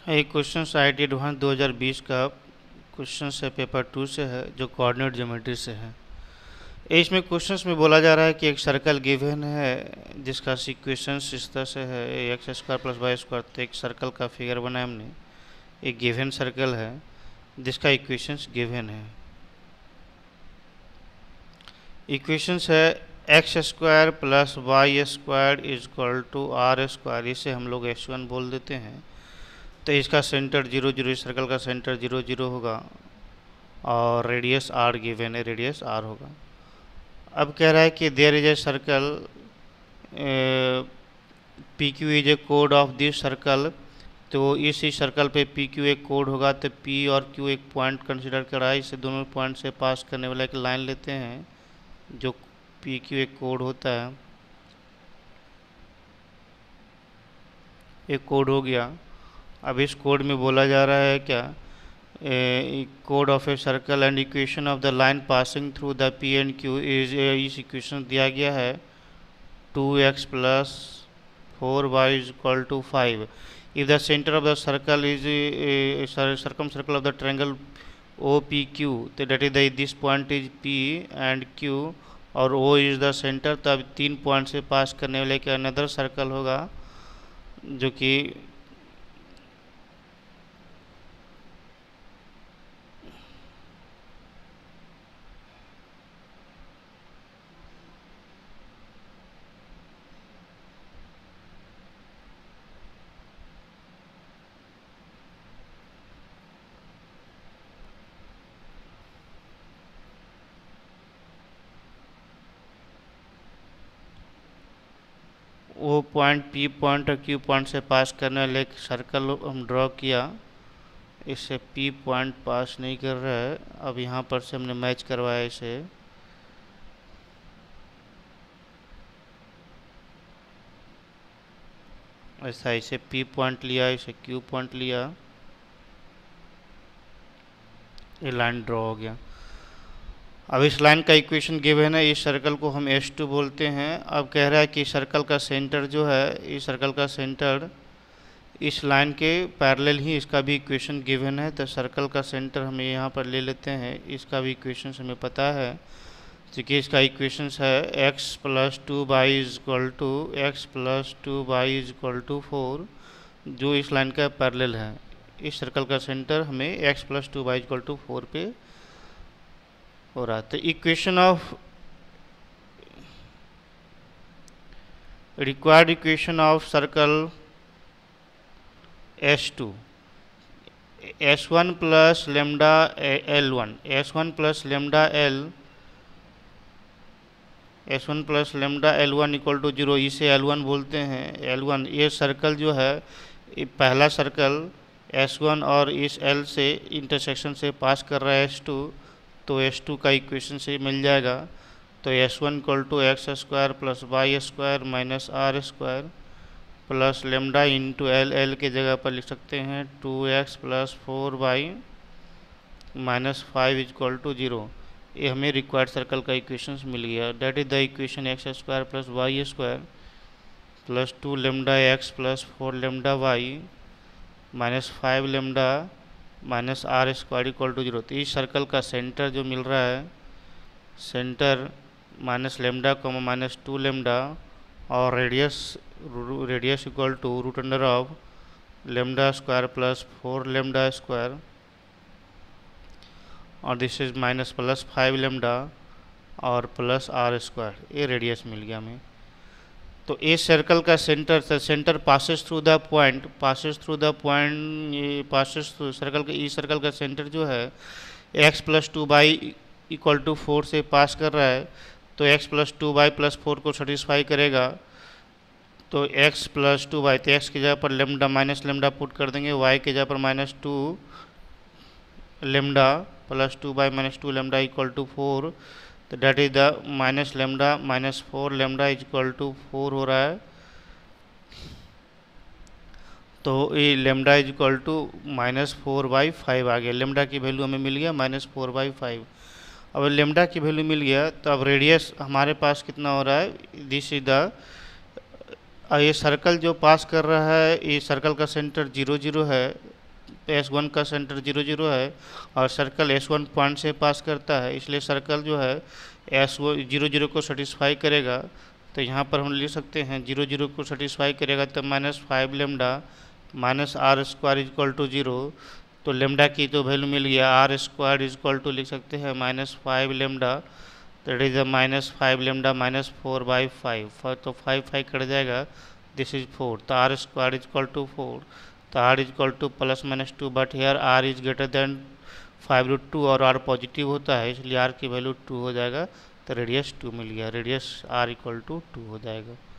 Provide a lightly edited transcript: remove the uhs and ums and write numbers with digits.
एक question IIT advance 2020 का question है, पेपर 2 से है, जो कोऑर्डिनेट ज्योमेट्री से है। इसमें क्वेश्चंस में बोला जा रहा है कि एक सर्कल गिवन है जिसका इक्वेशंस इस तरह से है, x square plus y square. तो एक सर्कल का फिगर बनाया हमने, एक गिवन सर्कल है जिसका इक्वेशंस गिवन है। इक्वेशंस है x square plus y square is equal to r square. इसे हम लोग x1 बोल देते हैं। तो इसका सेंटर 0 0, इस सर्कल का सेंटर 0 0 होगा और रेडियस r गिवन है, रेडियस r होगा। अब कह रहा है कि there is a circle P Q is a कोड ऑफ दिस सर्कल। तो इसी सर्कल पे पी क्यू एक कोड होगा। तो पी और क्यू एक पॉइंट कंसिडर करा, इसे दोनों पॉइंट से पास करने वाला एक लाइन लेते हैं जो पी क्यू एक कोड होता है। एक कोड हो गया। अब इस कोड में बोला जा रहा है क्या, कोड of a circle and equation of the line passing through the P and Q is, इस इक्वेशन दिया गया है 2x plus 4y is equal to 5। If the centre of the circle is circum circle of the triangle O P Q, तो that is this point is P and Q और O is the centre. तब 3 point से pass करने वाले के another circle होगा जो कि वो पॉइंट पी पॉइंट और क्यू पॉइंट से पास करने वाले एक सर्कल हम ड्रॉ किया। इससे पी पॉइंट पास नहीं कर रहा है। अब यहाँ पर से हमने मैच करवाया इसे। ऐसा इसे पी पॉइंट लिया, इसे क्यू पॉइंट लिया, ये लाइन ड्रॉ हो गया। अब इस लाइन का इक्वेशन गिवन है, इस सर्कल को हम S2 बोलते हैं। अब कह रहा है कि सर्कल का सेंटर जो है, इस सर्कल का सेंटर इस लाइन के पैरेलल ही इसका भी इक्वेशन गिवन है। तो सर्कल का सेंटर हम यहाँ पर ले लेते हैं, इसका भी इक्वेशन हमें पता है। क्योंकि इसका इक्वेशन है x plus 2y is equal to x plus 2y is equal to 4, जो इस लाइन का पैरेलल है। इस सर्कल का सेंटर हमें x plus 2y is equal to 4 पे हो रहा है। तो equation of required equation of circle S2, S1 plus lambda L1, S1 plus lambda S1 plus lambda L1 equal to 0, इसे L1 बोलते हैं। L1 ये सर्कल जो है, पहला सर्कल S1 और इस L से इंटरसेक्शन से पास कर रहा है S2। तो S2 का इक्वेशन से मिल जाएगा। तो S1 equal to x square plus y square minus r square plus lambda into L के जगह पर लिख सकते हैं 2x plus 4y minus 5 is equal to 0। ये हमें रिक्वायर्ड सर्कल का इक्वेशन मिल गया। That is the equation x square plus y square plus 2 lambda x plus 4 lambda y minus 5 lambda minus r square equal to 0। तो इस circle का centre जो मिल रहा है, सेंटर माइनस लेमडा को माइनस 2 लेमडा और radius equal to root under of lambda square plus 4 lambda square और this is minus plus 5 lambda और प्लस आर स्क्वायर। ये रेडियस मिल गया हमें। तो इस सर्कल का centre passes through the point, circle का, इस सर्कल का सेंटर जो है x plus 2y equal to 4 से पास कर रहा है। तो x प्लस 2y प्लस 4 को सेटिस्फाई करेगा। तो x प्लस 2y, तो x की जगह पर लेमडा माइनस लेमडा पुट कर देंगे, y की जगह पर minus 2 lambda plus 2y minus 2 lambda equal to 4। तो that is the minus lambda minus 4 lambda is equal to 4 हो रहा है। तो ये lambda is equal to minus 4/5 आ गया। लेमडा की वैल्यू हमें मिल गया माइनस 4/5। अब लेमडा की वैल्यू मिल गया, तो अब रेडियस हमारे पास कितना हो रहा है, दिस इज द ये सर्कल जो पास कर रहा है, ये सर्कल का सेंटर 0 0 है, S1 का सेंटर 0 0 है, और सर्कल S1 पॉइंट से पास करता है, इसलिए सर्कल जो है S1 0 0 को सेटिस्फाई करेगा। तो यहाँ पर हम लिख सकते हैं 0 0 को सेटिस्फाई करेगा तो -5 lambda minus r square is equal to 0। तो लेमडा की तो वैल्यू मिल गया, आर स्क्वायर इजक्वल टू लिख सकते हैं -5 लेमडा, दैट इज -5 लेमडा -4/5, तो 5 कट जाएगा, दिस इज 4, तो आर स्क्वायर इजक्वल टू 4, तो r is equal to +-2, but here r is greater than 5√2 और आर पॉजिटिव होता है, इसलिए आर की वैल्यू 2 हो जाएगा, तो रेडियस 2 मिल गया, रेडियस आर इक्वल टू 2 हो जाएगा।